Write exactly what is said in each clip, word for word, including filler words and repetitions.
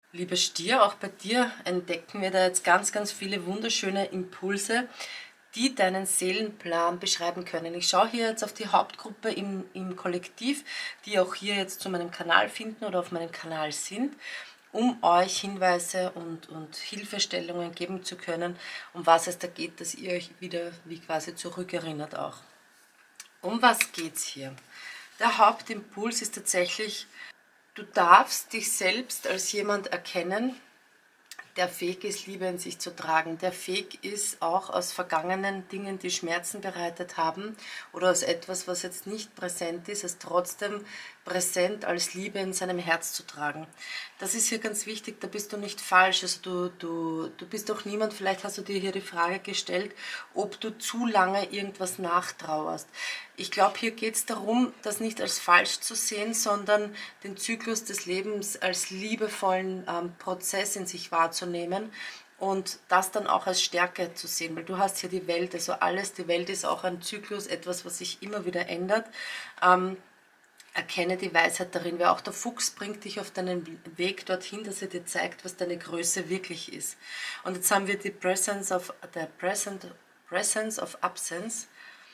Lieber Stier, auch bei dir entdecken wir da jetzt ganz, ganz viele wunderschöne Impulse, die deinen Seelenplan beschreiben können. Ich schaue hier jetzt auf die Hauptgruppe im, im Kollektiv, die auch hier jetzt zu meinem Kanal finden oder auf meinem Kanal sind, um euch Hinweise und, und Hilfestellungen geben zu können, um was es da geht, dass ihr euch wieder wie quasi zurückerinnert auch. Um was geht es hier? Der Hauptimpuls ist tatsächlich, du darfst dich selbst als jemand erkennen, der fähig ist, Liebe in sich zu tragen, der fähig ist, auch aus vergangenen Dingen, die Schmerzen bereitet haben oder aus etwas, was jetzt nicht präsent ist, es trotzdem präsent als Liebe in seinem Herz zu tragen. Das ist hier ganz wichtig, da bist du nicht falsch. Also du, du, du bist auch niemand, vielleicht hast du dir hier die Frage gestellt, ob du zu lange irgendwas nachtrauerst. Ich glaube, hier geht es darum, das nicht als falsch zu sehen, sondern den Zyklus des Lebens als liebevollen ähm, Prozess in sich wahrzunehmen und das dann auch als Stärke zu sehen, weil du hast hier die Welt, also alles, die Welt ist auch ein Zyklus, etwas, was sich immer wieder ändert. Ähm, Erkenne die Weisheit darin, weil auch der Fuchs bringt dich auf deinen Weg dorthin, dass er dir zeigt, was deine Größe wirklich ist. Und jetzt haben wir die Presence of, the present, Presence of Absence.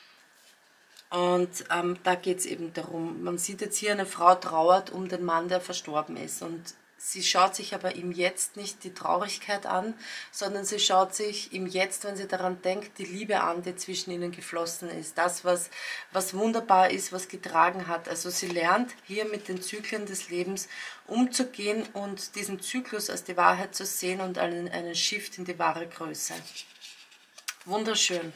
Und ähm, da geht es eben darum, man sieht jetzt hier, eine Frau trauert um den Mann, der verstorben ist. Und sie schaut sich aber im Jetzt nicht die Traurigkeit an, sondern sie schaut sich im Jetzt, wenn sie daran denkt, die Liebe an, die zwischen ihnen geflossen ist. Das, was, was wunderbar ist, was getragen hat. Also sie lernt hier mit den Zyklen des Lebens umzugehen und diesen Zyklus als die Wahrheit zu sehen und einen, einen Shift in die wahre Größe. Wunderschön.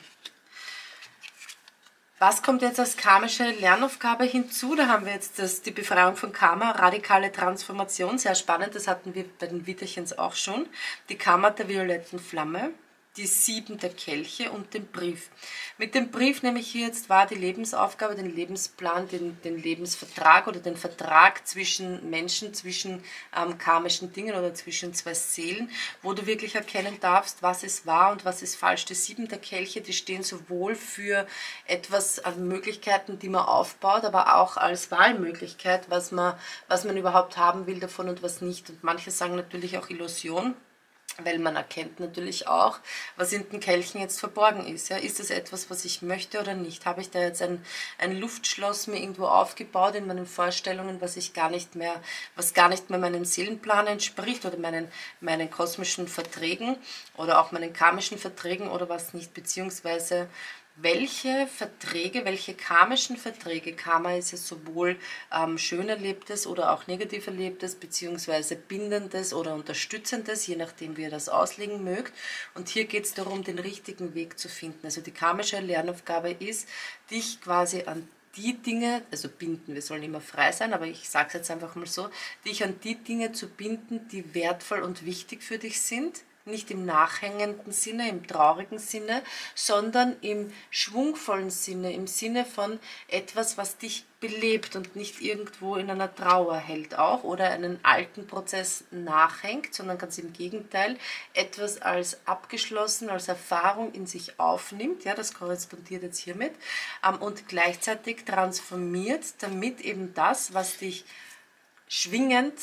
Was kommt jetzt als karmische Lernaufgabe hinzu? Da haben wir jetzt das, die Befreiung von Karma, radikale Transformation, sehr spannend, das hatten wir bei den Widderchens auch schon. Die Kammer der violetten Flamme, die sieben der Kelche und den Brief. Mit dem Brief nehme ich hier jetzt wahr die Lebensaufgabe, den Lebensplan, den, den Lebensvertrag oder den Vertrag zwischen Menschen, zwischen ähm, karmischen Dingen oder zwischen zwei Seelen, wo du wirklich erkennen darfst, was ist wahr und was ist falsch. Die sieben der Kelche, die stehen sowohl für etwas an Möglichkeiten, die man aufbaut, aber auch als Wahlmöglichkeit, was man, was man überhaupt haben will davon und was nicht. Und manche sagen natürlich auch Illusion, weil man erkennt natürlich auch, was in den Kelchen jetzt verborgen ist. Ja, ist es etwas, was ich möchte oder nicht? Habe ich da jetzt ein, ein Luftschloss mir irgendwo aufgebaut in meinen Vorstellungen, was ich gar nicht mehr, was gar nicht mehr meinem Seelenplan entspricht oder meinen, meinen kosmischen Verträgen oder auch meinen karmischen Verträgen oder was nicht, beziehungsweise welche Verträge, welche karmischen Verträge, Karma ist ja sowohl ähm, schön erlebtes oder auch negativ erlebtes, beziehungsweise bindendes oder unterstützendes, je nachdem wie ihr das auslegen mögt. Und hier geht es darum, den richtigen Weg zu finden. Also die karmische Lernaufgabe ist, dich quasi an die Dinge, also binden, wir sollen immer frei sein, aber ich sage es jetzt einfach mal so, dich an die Dinge zu binden, die wertvoll und wichtig für dich sind, nicht im nachhängenden Sinne, im traurigen Sinne, sondern im schwungvollen Sinne, im Sinne von etwas, was dich belebt und nicht irgendwo in einer Trauer hält auch oder einen alten Prozess nachhängt, sondern ganz im Gegenteil etwas als abgeschlossen, als Erfahrung in sich aufnimmt, ja, das korrespondiert jetzt hiermit, ähm, und gleichzeitig transformiert, damit eben das, was dich schwingend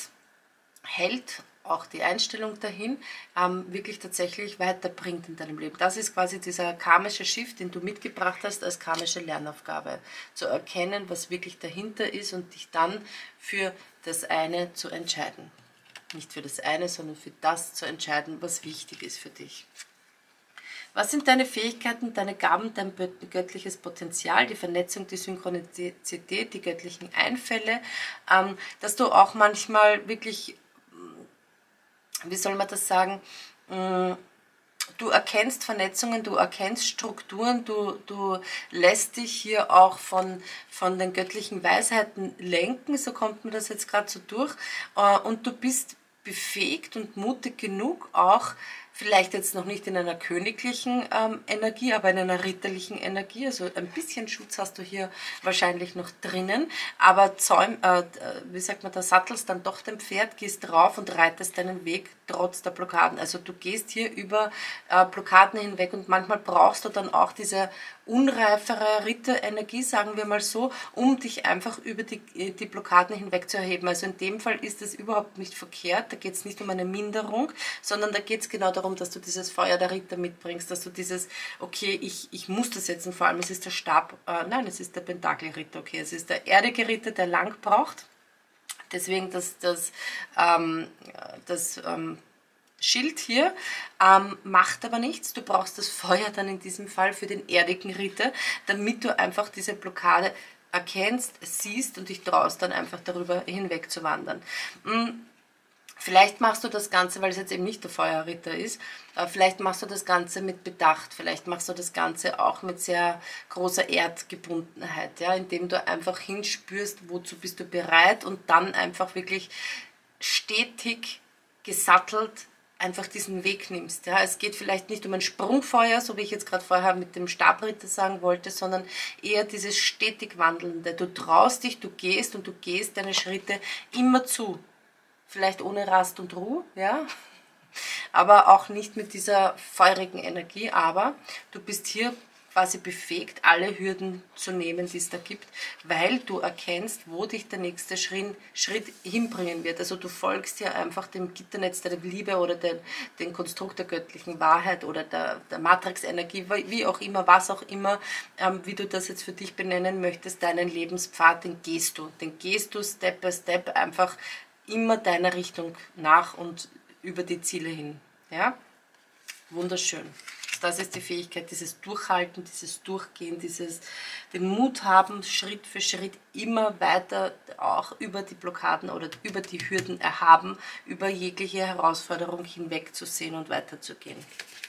hält, auch die Einstellung dahin, ähm, wirklich tatsächlich weiterbringt in deinem Leben. Das ist quasi dieser karmische Shift, den du mitgebracht hast als karmische Lernaufgabe. Zu erkennen, was wirklich dahinter ist und dich dann für das eine zu entscheiden. Nicht für das eine, sondern für das zu entscheiden, was wichtig ist für dich. Was sind deine Fähigkeiten, deine Gaben, dein göttliches Potenzial, die Vernetzung, die Synchronizität, die göttlichen Einfälle, ähm, dass du auch manchmal wirklich, wie soll man das sagen, du erkennst Vernetzungen, du erkennst Strukturen, du, du lässt dich hier auch von, von den göttlichen Weisheiten lenken, so kommt mir das jetzt gerade so durch, und du bist befähigt und mutig genug, auch Vielleicht jetzt noch nicht in einer königlichen ähm, Energie, aber in einer ritterlichen Energie. Also ein bisschen Schutz hast du hier wahrscheinlich noch drinnen. Aber zäum, äh, wie sagt man, da sattelst dann doch dein Pferd, gehst drauf und reitest deinen Weg trotz der Blockaden. Also du gehst hier über äh, Blockaden hinweg und manchmal brauchst du dann auch diese unreifere Ritterenergie, sagen wir mal so, um dich einfach über die, die Blockaden hinweg zu erheben. Also in dem Fall ist es überhaupt nicht verkehrt, da geht es nicht um eine Minderung, sondern da geht es genau darum, dass du dieses Feuer der Ritter mitbringst, dass du dieses, okay, ich, ich muss das jetzt, und vor allem es ist der Stab, äh, nein, es ist der Pentakelritter, okay, es ist der erdige Ritter, der lang braucht, deswegen das, das, ähm, das ähm, Schild hier ähm, macht aber nichts, du brauchst das Feuer dann in diesem Fall für den erdigen Ritter, damit du einfach diese Blockade erkennst, siehst und dich traust dann einfach darüber hinweg zu wandern. Hm. Vielleicht machst du das Ganze, weil es jetzt eben nicht der Feuerritter ist, äh, vielleicht machst du das Ganze mit Bedacht, vielleicht machst du das Ganze auch mit sehr großer Erdgebundenheit, ja, indem du einfach hinspürst, wozu bist du bereit und dann einfach wirklich stetig gesattelt einfach diesen Weg nimmst. Ja. Es geht vielleicht nicht um ein Sprungfeuer, so wie ich jetzt gerade vorher mit dem Stabritter sagen wollte, sondern eher dieses stetig Wandelnde. Du traust dich, du gehst und du gehst deine Schritte immer zu. Vielleicht ohne Rast und Ruhe, ja, aber auch nicht mit dieser feurigen Energie, aber du bist hier quasi befähigt, alle Hürden zu nehmen, die es da gibt, weil du erkennst, wo dich der nächste Schritt, Schritt hinbringen wird. Also du folgst hier einfach dem Gitternetz der Liebe oder den, den Konstrukt der göttlichen Wahrheit oder der, der Matrix-Energie, wie auch immer, was auch immer, ähm, wie du das jetzt für dich benennen möchtest, deinen Lebenspfad, den gehst du. Den gehst du Step by Step einfach immer deiner Richtung nach und über die Ziele hin. Ja? Wunderschön. Das ist die Fähigkeit, dieses Durchhalten, dieses Durchgehen, dieses den Mut haben, Schritt für Schritt immer weiter auch über die Blockaden oder über die Hürden erhaben, über jegliche Herausforderung hinwegzusehen und weiterzugehen.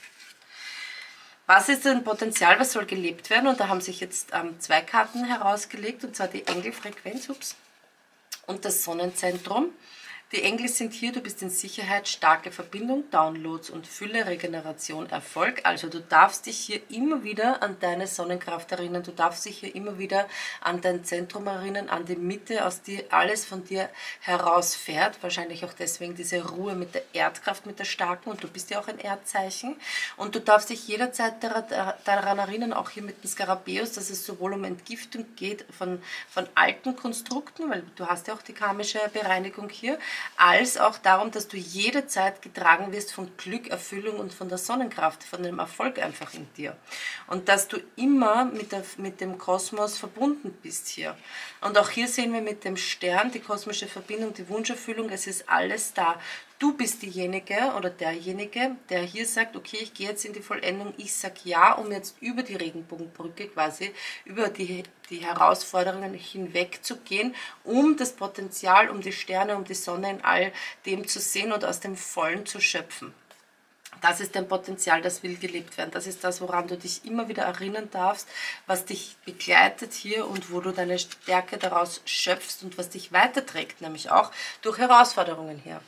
Was ist denn Potenzial, was soll gelebt werden? Und da haben sich jetzt ähm, zwei Karten herausgelegt, und zwar die Engelfrequenz, ups, und das Sonnenzentrum. Die Engel sind hier, du bist in Sicherheit, starke Verbindung, Downloads und Fülle, Regeneration, Erfolg. Also du darfst dich hier immer wieder an deine Sonnenkraft erinnern, du darfst dich hier immer wieder an dein Zentrum erinnern, an die Mitte, aus der alles von dir herausfährt. Wahrscheinlich auch deswegen diese Ruhe mit der Erdkraft, mit der starken, und du bist ja auch ein Erdzeichen. Und du darfst dich jederzeit daran erinnern, auch hier mit dem Skarabäus, dass es sowohl um Entgiftung geht von, von alten Konstrukten, weil du hast ja auch die karmische Bereinigung hier, als auch darum, dass du jederzeit getragen wirst von Glück, Erfüllung und von der Sonnenkraft, von dem Erfolg einfach in dir. Und dass du immer mit, der, mit dem Kosmos verbunden bist hier. Und auch hier sehen wir mit dem Stern die kosmische Verbindung, die Wunscherfüllung, es ist alles da. Du bist diejenige oder derjenige, der hier sagt, okay, ich gehe jetzt in die Vollendung, ich sage ja, um jetzt über die Regenbogenbrücke quasi, über die, die Herausforderungen hinweg zu gehen, um das Potenzial, um die Sterne, um die Sonne in all dem zu sehen und aus dem Vollen zu schöpfen. Das ist dein Potenzial, das will gelebt werden. Das ist das, woran du dich immer wieder erinnern darfst, was dich begleitet hier und wo du deine Stärke daraus schöpfst und was dich weiterträgt, nämlich auch durch Herausforderungen hier.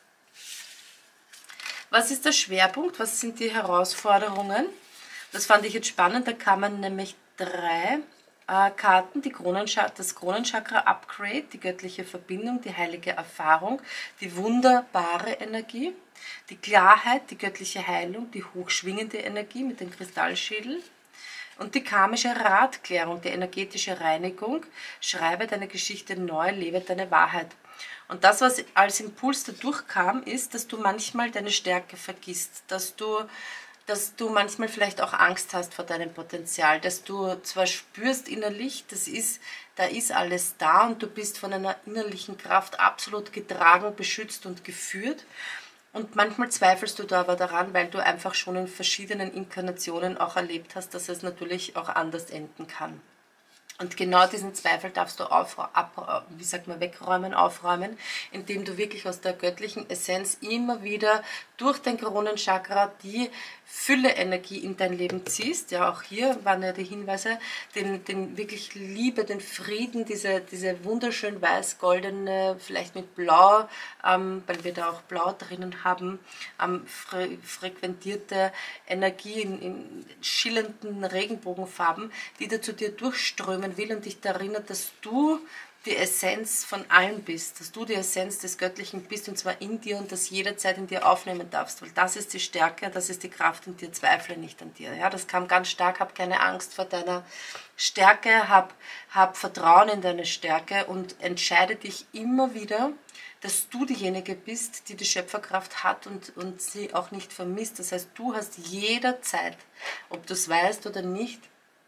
Was ist der Schwerpunkt? Was sind die Herausforderungen? Das fand ich jetzt spannend. Da kann man nämlich drei äh, Karten, die Kronenchakra, das Kronenchakra-Upgrade, die göttliche Verbindung, die heilige Erfahrung, die wunderbare Energie, die Klarheit, die göttliche Heilung, die hochschwingende Energie mit dem Kristallschädel und die karmische Ratklärung, die energetische Reinigung. Schreibe deine Geschichte neu, lebe deine Wahrheit. Und das, was als Impuls dadurch kam, ist, dass du manchmal deine Stärke vergisst, dass du, dass du manchmal vielleicht auch Angst hast vor deinem Potenzial, dass du zwar spürst innerlich, das ist, da ist alles da und du bist von einer innerlichen Kraft absolut getragen, beschützt und geführt. Und manchmal zweifelst du da aber daran, weil du einfach schon in verschiedenen Inkarnationen auch erlebt hast, dass es natürlich auch anders enden kann. Und genau diesen Zweifel darfst du auf, ab, wie sagt man, wegräumen, aufräumen, indem du wirklich aus der göttlichen Essenz immer wieder durch dein Kronenchakra die Fülle-Energie in dein Leben ziehst. Ja, auch hier waren ja die Hinweise, den, den wirklich Liebe, den Frieden, diese, diese wunderschön weiß-goldene, vielleicht mit Blau, ähm, weil wir da auch Blau drinnen haben, ähm, fre frequentierte Energie in, in schillernden Regenbogenfarben, die da zu dir durchströmen will und dich daran erinnert, dass du die Essenz von allem bist, dass du die Essenz des Göttlichen bist und zwar in dir und das jederzeit in dir aufnehmen darfst, weil das ist die Stärke, das ist die Kraft in dir, zweifle nicht an dir. Ja, das kam ganz stark, hab keine Angst vor deiner Stärke, hab, hab Vertrauen in deine Stärke und entscheide dich immer wieder, dass du diejenige bist, die die Schöpferkraft hat und, und sie auch nicht vermisst. Das heißt, du hast jederzeit, ob du es weißt oder nicht,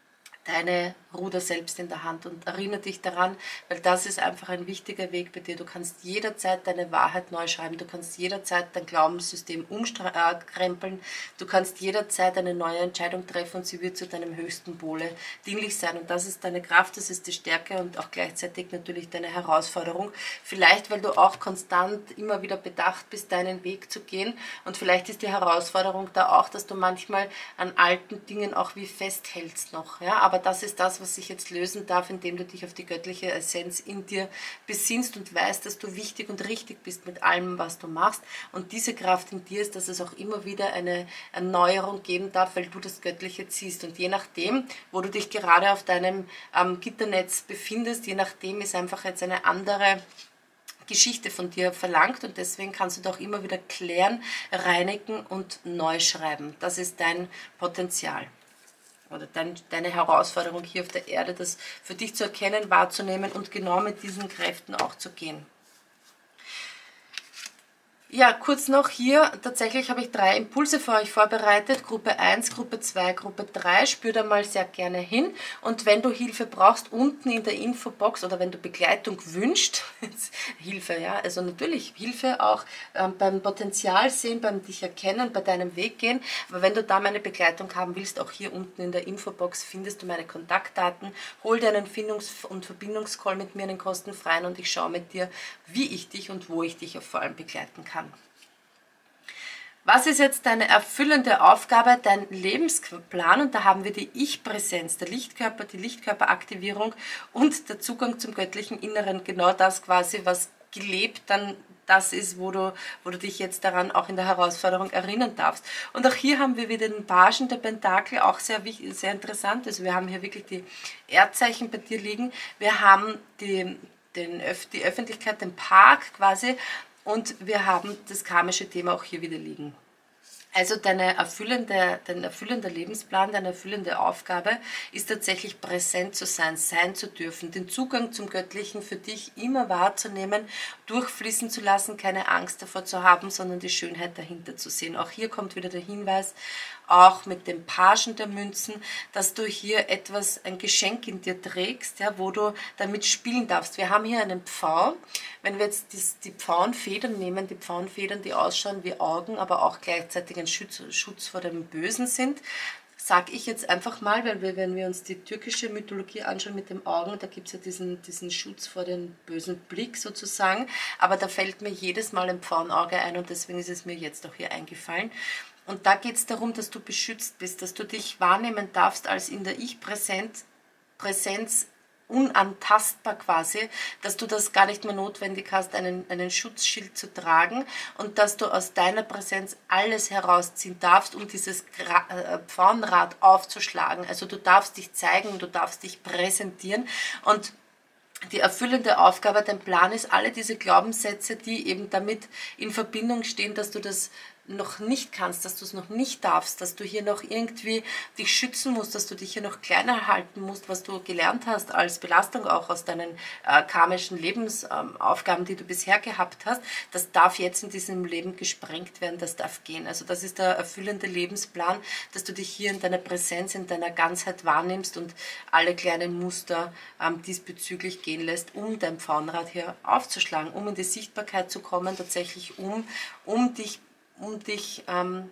deine Ruder selbst in der Hand und erinnere dich daran, weil das ist einfach ein wichtiger Weg bei dir. Du kannst jederzeit deine Wahrheit neu schreiben, du kannst jederzeit dein Glaubenssystem umkrempeln, du kannst jederzeit eine neue Entscheidung treffen und sie wird zu deinem höchsten Wohle dienlich sein. Und das ist deine Kraft, das ist die Stärke und auch gleichzeitig natürlich deine Herausforderung. Vielleicht, weil du auch konstant immer wieder bedacht bist, deinen Weg zu gehen und vielleicht ist die Herausforderung da auch, dass du manchmal an alten Dingen auch wie festhältst noch, ja, aber das ist das, was sich jetzt lösen darf, indem du dich auf die göttliche Essenz in dir besinnst und weißt, dass du wichtig und richtig bist mit allem, was du machst. Und diese Kraft in dir ist, dass es auch immer wieder eine Erneuerung geben darf, weil du das Göttliche ziehst. Und je nachdem, wo du dich gerade auf deinem ähm, Gitternetz befindest, je nachdem ist einfach jetzt eine andere Geschichte von dir verlangt und deswegen kannst du doch immer wieder klären, reinigen und neu schreiben. Das ist dein Potenzial. Oder dein, deine Herausforderung hier auf der Erde, das für dich zu erkennen, wahrzunehmen und genau mit diesen Kräften auch zu gehen. Ja, kurz noch hier, tatsächlich habe ich drei Impulse für euch vorbereitet, Gruppe eins, Gruppe zwei, Gruppe drei, spür da mal sehr gerne hin und wenn du Hilfe brauchst, unten in der Infobox oder wenn du Begleitung wünschst, Hilfe, ja, also natürlich Hilfe auch ähm, beim Potenzial sehen, beim dich erkennen, bei deinem Weg gehen, aber wenn du da meine Begleitung haben willst, auch hier unten in der Infobox findest du meine Kontaktdaten, hol dir einen Findungs- und Verbindungscall mit mir, einen kostenfreien und ich schaue mit dir, wie ich dich und wo ich dich auch vor allem begleiten kann. Was ist jetzt deine erfüllende Aufgabe, dein Lebensplan? Und da haben wir die Ich-Präsenz, der Lichtkörper, die Lichtkörperaktivierung und der Zugang zum göttlichen Inneren. Genau das quasi, was gelebt dann das ist, wo du, wo du dich jetzt daran auch in der Herausforderung erinnern darfst. Und auch hier haben wir wieder den Pagen der Pentakel, auch sehr, sehr interessant. Also wir haben hier wirklich die Erdzeichen bei dir liegen. Wir haben die, den, die Öffentlichkeit, den Park quasi. Und wir haben das karmische Thema auch hier wieder liegen. Also deine erfüllende, dein erfüllender Lebensplan, deine erfüllende Aufgabe ist tatsächlich präsent zu sein, sein zu dürfen, den Zugang zum Göttlichen für dich immer wahrzunehmen, durchfließen zu lassen, keine Angst davor zu haben, sondern die Schönheit dahinter zu sehen. Auch hier kommt wieder der Hinweis, auch mit dem Pagen der Münzen, dass du hier etwas, ein Geschenk in dir trägst, ja, wo du damit spielen darfst. Wir haben hier einen Pfau. Wenn wir jetzt die, die Pfauenfedern nehmen, die Pfauenfedern, die ausschauen wie Augen, aber auch gleichzeitig ein Schutz, Schutz vor dem Bösen sind, sage ich jetzt einfach mal, weil wir, wenn wir uns die türkische Mythologie anschauen mit den Augen, da gibt es ja diesen, diesen Schutz vor dem bösen Blick sozusagen, aber da fällt mir jedes Mal ein Pfauenauge ein und deswegen ist es mir jetzt auch hier eingefallen. Und da geht es darum, dass du beschützt bist, dass du dich wahrnehmen darfst als in der Ich-Präsenz, Präsenz unantastbar quasi, dass du das gar nicht mehr notwendig hast, einen, einen Schutzschild zu tragen und dass du aus deiner Präsenz alles herausziehen darfst, um dieses Pfauenrad aufzuschlagen. Also du darfst dich zeigen, du darfst dich präsentieren und die erfüllende Aufgabe, dein Plan ist, alle diese Glaubenssätze, die eben damit in Verbindung stehen, dass du das noch nicht kannst, dass du es noch nicht darfst, dass du hier noch irgendwie dich schützen musst, dass du dich hier noch kleiner halten musst, was du gelernt hast als Belastung auch aus deinen äh, karmischen Lebensaufgaben, ähm, die du bisher gehabt hast, das darf jetzt in diesem Leben gesprengt werden, das darf gehen. Also das ist der erfüllende Lebensplan, dass du dich hier in deiner Präsenz, in deiner Ganzheit wahrnimmst und alle kleinen Muster ähm, diesbezüglich gehen lässt, um dein Pfauenrad hier aufzuschlagen, um in die Sichtbarkeit zu kommen, tatsächlich um, um dich um dich ähm,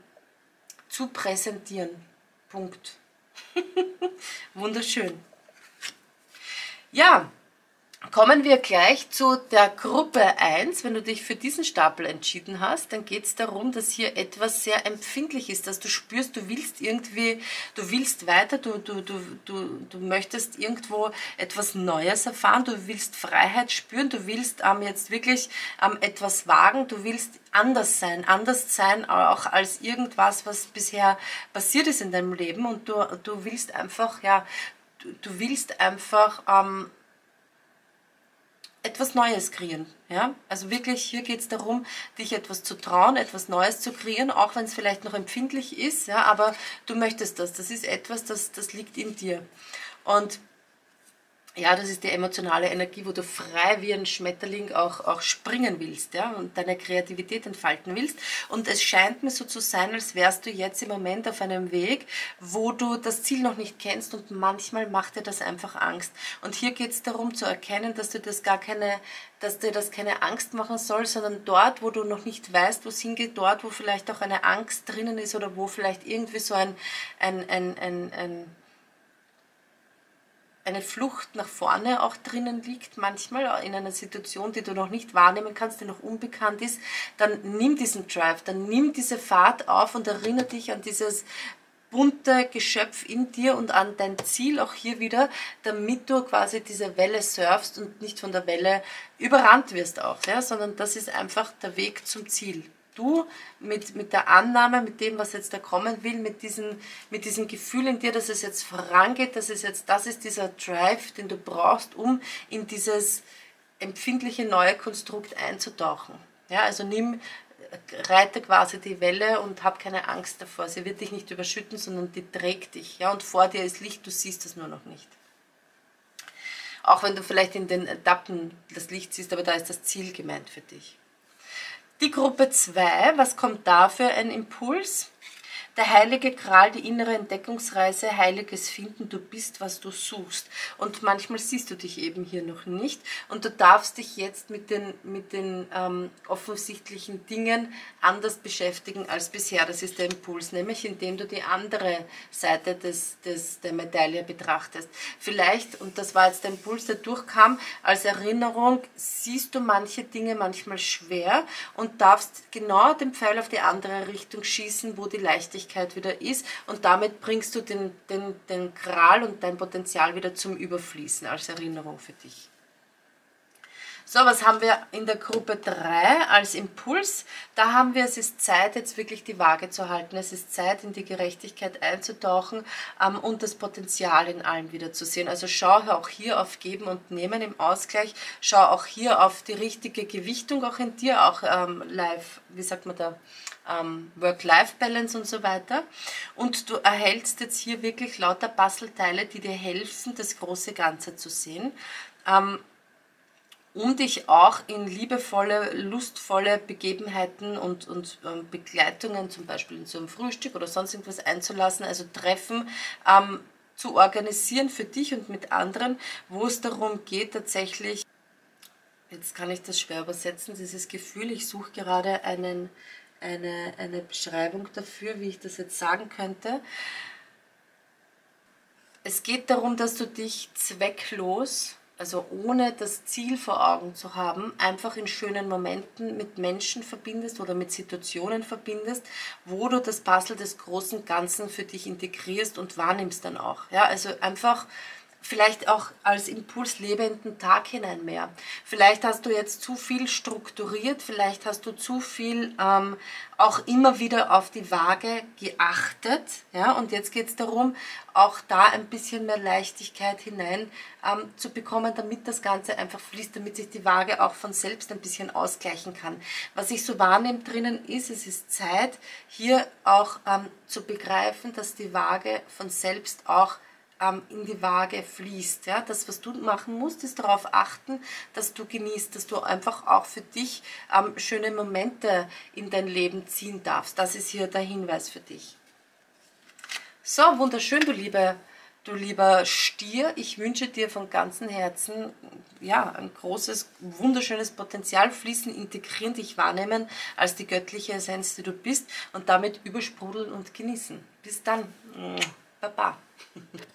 zu präsentieren. Punkt. Wunderschön. Ja, kommen wir gleich zu der Gruppe eins. Wenn du dich für diesen Stapel entschieden hast, dann geht es darum, dass hier etwas sehr empfindlich ist, dass du spürst, du willst irgendwie, du willst weiter, du, du, du, du, du möchtest irgendwo etwas Neues erfahren, du willst Freiheit spüren, du willst ähm, jetzt wirklich ähm, etwas wagen, du willst anders sein, anders sein auch als irgendwas, was bisher passiert ist in deinem Leben, und du, du willst einfach, ja, du, du willst einfach ähm, etwas Neues kreieren. Ja? Also wirklich, hier geht es darum, dich etwas zu trauen, etwas Neues zu kreieren, auch wenn es vielleicht noch empfindlich ist, ja, aber du möchtest das. Das ist etwas, das, das liegt in dir. Und ja, das ist die emotionale Energie, wo du frei wie ein Schmetterling auch, auch springen willst, ja, und deine Kreativität entfalten willst. Und es scheint mir so zu sein, als wärst du jetzt im Moment auf einem Weg, wo du das Ziel noch nicht kennst, und manchmal macht dir das einfach Angst. Und hier geht es darum zu erkennen, dass du das gar keine, dass dir das keine Angst machen soll, sondern dort, wo du noch nicht weißt, wo es hingeht, dort, wo vielleicht auch eine Angst drinnen ist oder wo vielleicht irgendwie so ein, ein, ein, ein, ein eine Flucht nach vorne auch drinnen liegt, manchmal in einer Situation, die du noch nicht wahrnehmen kannst, die noch unbekannt ist, dann nimm diesen Drive, dann nimm diese Fahrt auf und erinnere dich an dieses bunte Geschöpf in dir und an dein Ziel auch hier wieder, damit du quasi diese Welle surfst und nicht von der Welle überrannt wirst auch, ja, sondern das ist einfach der Weg zum Ziel. Du mit, mit der Annahme, mit dem, was jetzt da kommen will, mit diesem, mit diesem Gefühl in dir, dass es jetzt vorangeht, dass es jetzt, das ist dieser Drive, den du brauchst, um in dieses empfindliche neue Konstrukt einzutauchen. Ja, also nimm, reite quasi die Welle und hab keine Angst davor. Sie wird dich nicht überschütten, sondern die trägt dich. Ja, und vor dir ist Licht, du siehst es nur noch nicht. Auch wenn du vielleicht in den Etappen das Licht siehst, aber da ist das Ziel gemeint für dich. Die Gruppe zwei, was kommt da für ein Impuls? Der heilige Gral, die innere Entdeckungsreise, heiliges Finden, du bist, was du suchst. Und manchmal siehst du dich eben hier noch nicht, und du darfst dich jetzt mit den, mit den ähm, offensichtlichen Dingen anders beschäftigen als bisher. Das ist der Impuls, nämlich indem du die andere Seite des, des, der Medaille betrachtest. Vielleicht, und das war jetzt der Impuls, der durchkam, als Erinnerung, siehst du manche Dinge manchmal schwer und darfst genau den Pfeil auf die andere Richtung schießen, wo die Leichtigkeit wieder ist, und damit bringst du den, den, den Gral und dein Potenzial wieder zum Überfließen als Erinnerung für dich. So, was haben wir in der Gruppe drei als Impuls? Da haben wir, es ist Zeit, jetzt wirklich die Waage zu halten. Es ist Zeit, in die Gerechtigkeit einzutauchen ähm, und das Potenzial in allem wieder zu sehen. Also schau auch hier auf Geben und Nehmen im Ausgleich. Schau auch hier auf die richtige Gewichtung auch in dir, auch ähm, live, wie sagt man da, ähm, Work-Life-Balance und so weiter. Und du erhältst jetzt hier wirklich lauter Puzzleteile, die dir helfen, das große Ganze zu sehen. Ähm, um dich auch in liebevolle, lustvolle Begebenheiten und, und ähm, Begleitungen, zum Beispiel in so einem Frühstück oder sonst irgendwas einzulassen, also Treffen ähm, zu organisieren für dich und mit anderen, wo es darum geht, tatsächlich, jetzt kann ich das schwer übersetzen, dieses Gefühl, ich suche gerade einen, eine, eine Beschreibung dafür, wie ich das jetzt sagen könnte. Es geht darum, dass du dich zwecklos, also ohne das Ziel vor Augen zu haben, einfach in schönen Momenten mit Menschen verbindest oder mit Situationen verbindest, wo du das Puzzle des großen Ganzen für dich integrierst und wahrnimmst dann auch. Ja, also einfach vielleicht auch als Impuls lebenden Tag hinein mehr. Vielleicht hast du jetzt zu viel strukturiert, vielleicht hast du zu viel ähm, auch immer wieder auf die Waage geachtet. Ja? Und jetzt geht es darum, auch da ein bisschen mehr Leichtigkeit hinein ähm, zu bekommen, damit das Ganze einfach fließt, damit sich die Waage auch von selbst ein bisschen ausgleichen kann. Was ich so wahrnehme drinnen ist, es ist Zeit, hier auch ähm, zu begreifen, dass die Waage von selbst auch in die Waage fließt. Ja? Das, was du machen musst, ist darauf achten, dass du genießt, dass du einfach auch für dich ähm, schöne Momente in dein Leben ziehen darfst. Das ist hier der Hinweis für dich. So, wunderschön, du lieber, du lieber Stier. Ich wünsche dir von ganzem Herzen ja, ein großes, wunderschönes Potenzial fließen, integrieren, dich wahrnehmen als die göttliche Essenz, die du bist, und damit übersprudeln und genießen. Bis dann. Baba.